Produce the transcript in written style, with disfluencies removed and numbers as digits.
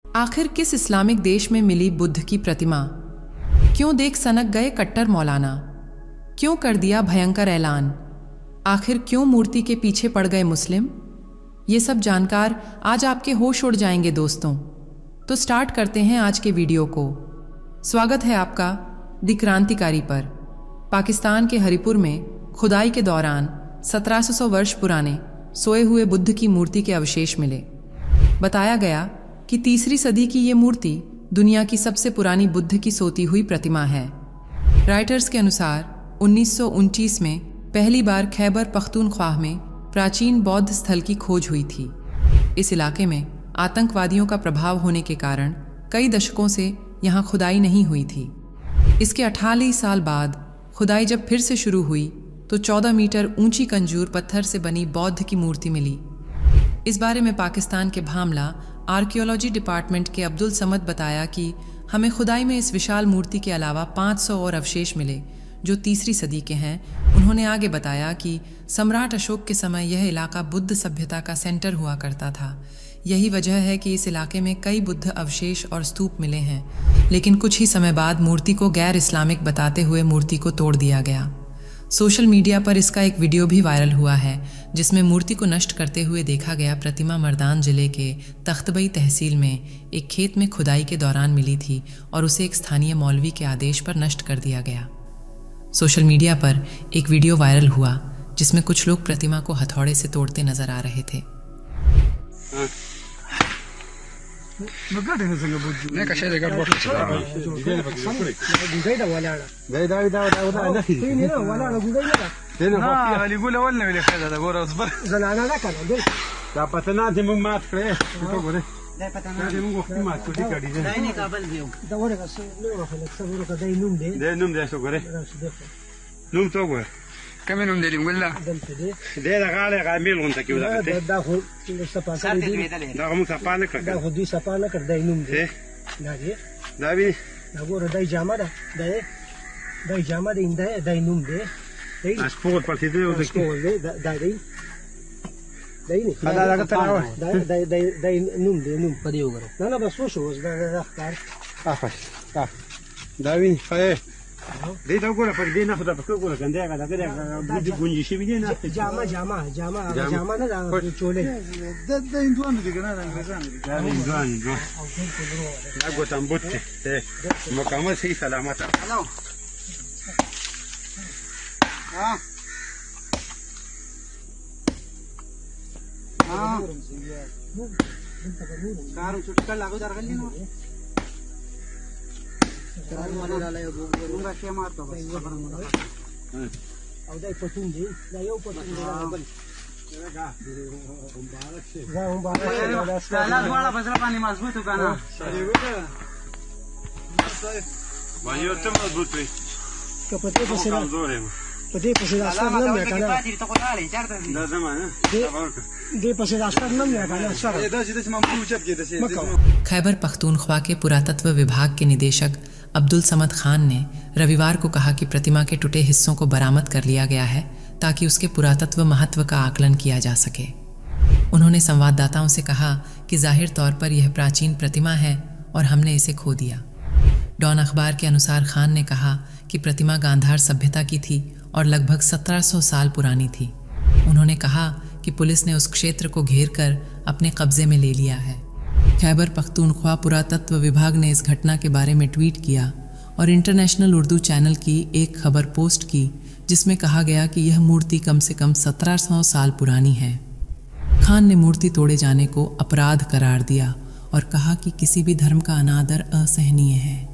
आखिर किस इस्लामिक देश में मिली बुद्ध की प्रतिमा? क्यों देख सनक गए कट्टर मौलाना? क्यों कर दिया भयंकर ऐलान? आखिर क्यों मूर्ति के पीछे पड़ गए मुस्लिम? ये सब जानकर आज आपके होश उड़ जाएंगे दोस्तों। तो स्टार्ट करते हैं आज के वीडियो को। स्वागत है आपका द क्रांतिकारी पर। पाकिस्तान के हरिपुर में खुदाई के दौरान 1700 वर्ष पुराने सोए हुए बुद्ध की मूर्ति के अवशेष मिले। बताया गया कि तीसरी सदी की ये मूर्ति दुनिया की सबसे पुरानी बुद्ध की सोती हुई प्रतिमा है। राइटर्स के अनुसार 1929 में पहली बार खैबर पख्तूनख्वा में प्राचीन बौद्ध स्थल की खोज हुई थी। इस इलाके में आतंकवादियों का प्रभाव होने के कारण कई दशकों से यहाँ खुदाई नहीं हुई थी। इसके 48 साल बाद खुदाई जब फिर से शुरू हुई तो 14 मीटर ऊंची कंजूर पत्थर से बनी बौद्ध की मूर्ति मिली। इस बारे में पाकिस्तान के भामला आर्कियोलॉजी डिपार्टमेंट के अब्दुल समद बताया कि हमें खुदाई में इस विशाल मूर्ति के अलावा 500 और अवशेष मिले जो तीसरी सदी के हैं। उन्होंने आगे बताया कि सम्राट अशोक के समय यह इलाका बुद्ध सभ्यता का सेंटर हुआ करता था। यही वजह है कि इस इलाके में कई बुद्ध अवशेष और स्तूप मिले हैं, लेकिन कुछ ही समय बाद मूर्ति को गैर इस्लामिक बताते हुए मूर्ति को तोड़ दिया गया। सोशल मीडिया पर इसका एक वीडियो भी वायरल हुआ है जिसमें मूर्ति को नष्ट करते हुए देखा गया। प्रतिमा मर्दान जिले के तख्तबई तहसील में एक खेत में खुदाई के दौरान मिली थी और उसे एक स्थानीय मौलवी के आदेश पर नष्ट कर दिया गया। सोशल मीडिया पर एक वीडियो वायरल हुआ जिसमें कुछ लोग प्रतिमा को हथौड़े से तोड़ते नजर आ रहे थे। كم منهم دليل ولا؟ ده غالي غامل وانت كيف ده خو سپاسه دي ده هم سپانه کړ ده خو دې سپانه کړ دای نوم دی دا دی دا وی دا ګوره دای جامه ده دای جامه دی دای نوم دی اس پور پاتې دی او دا دی نه خدا دا تراوه دای نوم دی نوم په دې وګوره نه بس وشو اوس دا ښکار افش دا وی خای دې دا ګوره پر دې نه خدا په ګوره ګنده هغه دغه د ګونجي شي ویني نه جامه نه دا چولې د هندوانو دي ګناه انګريزان دي دا هندوان دي دا ګوتام بوته مکمل صحیح سلامت الو کارو چټ کړه لاګو درغلی نو او دای پتون دی دا یو پتون دی بل دا هم باندې دا لاس فزر باندې مضبوط وکنه باندې ته مضبوط وي کپته په سره پدې په سره اثر نه مې کنه دا زمانه دې په سره اثر نه مې کنه سره دا چې د ممنوع چپ کې खैबर पख्तूनख्वा के पुरातत्व विभाग के निदेशक अब्दुल समद खान ने रविवार को कहा कि प्रतिमा के टूटे हिस्सों को बरामद कर लिया गया है ताकि उसके पुरातत्व महत्व का आकलन किया जा सके। उन्होंने संवाददाताओं से कहा कि जाहिर तौर पर यह प्राचीन प्रतिमा है और हमने इसे खो दिया। डॉन अखबार के अनुसार खान ने कहा कि प्रतिमा गांधार सभ्यता की थी और लगभग 1700 साल पुरानी थी। उन्होंने कहा कि पुलिस ने उस क्षेत्र को घेर कर अपने कब्जे में ले लिया है। खैबर पख्तूनख्वा पुरातत्व विभाग ने इस घटना के बारे में ट्वीट किया और इंटरनेशनल उर्दू चैनल की एक खबर पोस्ट की जिसमें कहा गया कि यह मूर्ति कम से कम 1700 साल पुरानी है। खान ने मूर्ति तोड़े जाने को अपराध करार दिया और कहा कि किसी भी धर्म का अनादर असहनीय है।